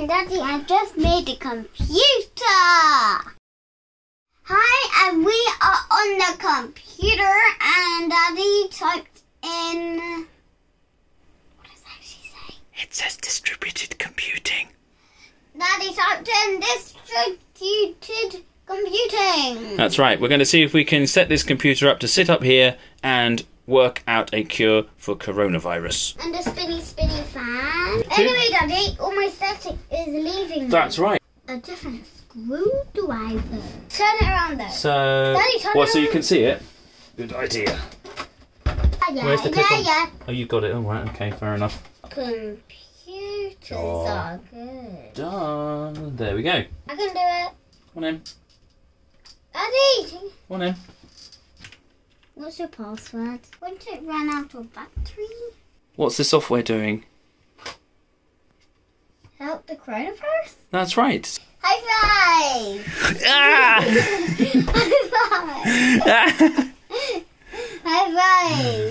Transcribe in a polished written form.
Daddy, I just made a computer. Hi, and we are on the computer, and Daddy typed in... What does that actually say? It says distributed computing. Daddy typed in distributed computing. That's right. We're going to see if we can set this computer up to sit up here and work out a cure for coronavirus. And a spinny fan. Anyway, Daddy, all my static is leaving. That's right. A different screwdriver. Turn it around though. So, Daddy, turn well, it so you around. can see it. Good idea. Yeah, Where's the clip on? yeah. Oh, you got it. All right. Okay, fair enough. Computers are good. Done. There we go. I can do it. Come on in. Daddy, Come on in. what's your password? Won't it run out of battery? What's the software doing? Help the coronavirus? That's right. High five! Ah! High five! High five!